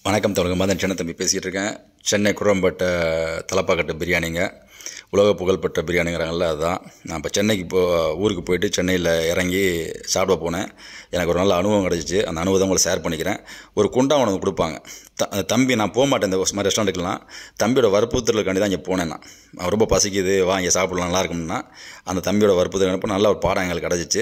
வணக்கம் தோழங்க. மதன் சின்ன தம்பி பேசிகிட்டு இருக்கேன். சென்னை குரம்பட்ட தலப்பாக்கட்டு பிரியாணிங்க, உலக புகழ்பெற்ற பிரியாணிங்கிறாங்கல்ல, அதுதான். நான் இப்போ சென்னைக்கு ஊருக்கு போயிட்டு சென்னையில் இறங்கி சாப்பிட போனேன். எனக்கு ஒரு நல்ல அனுபவம் கிடச்சிச்சு. அந்த அனுபவத்தை உங்களை ஷேர் பண்ணிக்கிறேன். ஒரு குண்டா உனக்கு கொடுப்பாங்க. தம்பி நான் போக மாட்டேன் இந்த மாதிரி ரெஸ்டாரண்ட்டுக்கெலாம். தம்பியோட வற்புறுத்தலுக்காண்டி தான் இங்கே போனேன். நான் ரொம்ப பசிக்குது, வா இங்கே சாப்பிடலாம் நல்லா இருக்கும்னா அந்த தம்பியோட வற்புறுத்தல் நல்ல ஒரு பாடம் எங்களுக்கு கிடச்சிச்சு.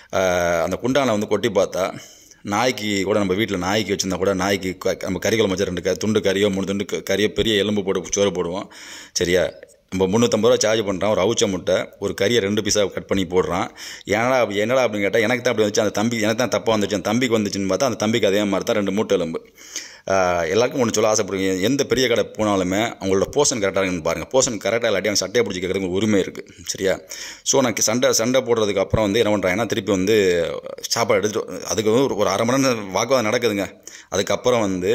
அந்த குண்டானை வந்து கொட்டி பார்த்தா, நாய்க்கு கூட நம்ம வீட்டில் நாய்க்கு வச்சுருந்தா கூட நாய்க்கு நம்ம கறி குழம்பு வச்சு 2 துண்டு கறியோ 3 துண்டு கறியோ பெரிய எலும்பு போட்டு சோறு போடுவோம். சரியா, நம்ம 350 ரூபா சார்ஜ் பண்ணுறான். ஒரு அவுச்ச முட்டை ஒரு கறியை 2 பீஸாக கட் பண்ணி போடுறான். என்னடா அப்படின்னு கேட்டால் எனக்கு தான் அப்படி வந்துச்சு, அந்த தம்பி எனக்கு தான் தப்பாக வந்துச்சு, அந்த தம்பிக்கு வந்துச்சுன்னு பார்த்தா அந்த தம்பிக்கு அதே மாதிரி தான் 2 மூட்டை எலும்பு. எல்லாருக்கும் ஒன்று சொல்ல ஆசைப்படுவீங்க, எந்த பெரிய கடை போனாலுமே அவங்களோட போர்ஷன் கரெக்டாக இருக்குன்னு பாருங்கள். போர்ஷன் கரெக்டாக இல்லாட்டி அவங்க சட்டையை பிடிச்சி கேட்குறதுக்கு ஒரு உரிமை இருக்குது. சரியா, ஸோ நான் சண்டை போடுறதுக்கு அப்புறம் வந்து என்ன பண்ணுறாங்கன்னா, திருப்பி வந்து சாப்பாடு எடுத்துகிட்டு அதுக்கு வந்து ஒரு அரை மணி நேரம் வாக்குவாதம் நடக்குதுங்க. அதுக்கப்புறம் வந்து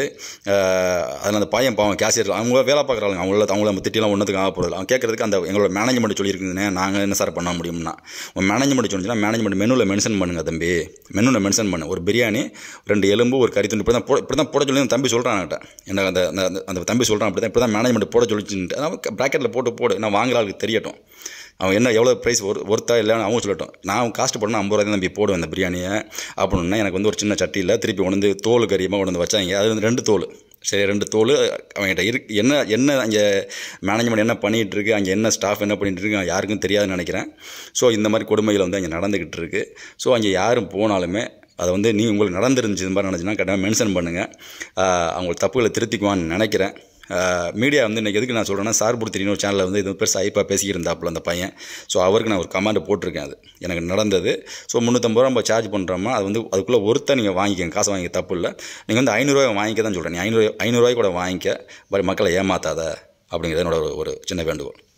அதில் அந்த பையன் பாவம் கேஷியர் அவங்க வேலை பார்க்குறாங்க, அவங்கள நம்ம திட்டிலாம் ஒன்றுத்துக்கு ஆக போகிறது. அவங்க கேட்குறதுக்கு அந்த எங்களோட மேனேஜ்மெண்ட் சொல்லியிருக்குதுண்ணே, நாங்கள் என்ன சார் பண்ண முடியும்னா, உங்கள் மேனேஜ்மெண்ட் சொன்னிச்சுன்னா மேனேஜ்மெண்ட் மெனுவில் மென்ஷன் பண்ணுங்கள் தம்பி, மெனுவில் மென்ஷன் பண்ணு, ஒரு பிரியாணி 2 எலும்பு ஒரு கறி துண்டு இப்படி தான் போட சொல்லி தம்பி சொல்கிறான்கிட்ட. என்ன அந்த தம்பி சொல்கிறான், இப்படி தான் மேனேஜ்மெண்ட் போட சொல்லிச்சுட்டு அதாவது ப்ராக்கெட்டில் போடு, நான் வாங்குற ஆளுக்கு தெரியட்டும், அவன் என்ன எவ்வளோ ப்ரைஸ் ஒர்த்தா இல்லைன்னு அவங்க சொல்லட்டும். நான் காஸ்ட் போட்டேன்னா 50 ரூபாய் தம்பி போடுவேன் அந்த பிரியாணியை அப்படின்னா, எனக்கு வந்து ஒரு சின்ன சட்டியில் திருப்பி கொண்டு வந்து தோல் கறியமாக கொண்டு வந்து வச்சாங்க. அது வந்து 2 தோல். சரி, 2 தோல் அவங்ககிட்ட என்ன அங்கே மேனேஜ்மெண்ட் என்ன பண்ணிகிட்டு இருக்கு, அங்கே என்ன ஸ்டாஃப் என்ன பண்ணிகிட்டு இருக்கு யாருக்கும் தெரியாதுன்னு நினைக்கிறேன். ஸோ இந்த மாதிரி கொடுமைகள் வந்து அங்கே நடந்துக்கிட்டு இருக்குது. ஸோ அங்கே யாரும் போனாலுமே அதை வந்து உங்களுக்கு நடந்துருந்துச்சு இது மாதிரி நினச்சின்னா கரெக்டாக மென்ஷன் பண்ணுங்கள். அவங்க தப்புகளை திருத்திக்குவான்னு நினைக்கிறேன். மீடியா வந்து இன்றைக்கி எதுக்கு நான் சொல்கிறேன்னா, சார்புடுத்தின்னு ஒரு சேனலில் வந்து இது பெருசு ஐப்பாக பேசிக்கிருந்தாப்புல அந்த பையன். ஸோ அவருக்கு நான் ஒரு கமெண்ட் போட்டிருக்கேன். அது எனக்கு நடந்தது. ஸோ 350 ரூபா நம்ம சார்ஜ் பண்ணுறோமா, அது வந்து அதுக்குள்ளே ஒருத்தர் நீங்கள் வாங்கிக்கங்க, காசு வாங்கிக்க தப்பு இல்லை. நீங்கள் வந்து 500 ரூபாய் வாங்கிக்க தான் சொல்கிறேன். நீ 500 ரூபாய் கூட வாங்கிக்க, பட் மக்களை ஏமாத்தாத அப்படிங்கிறது என்னோட ஒரு சின்ன வேண்டுகோள்.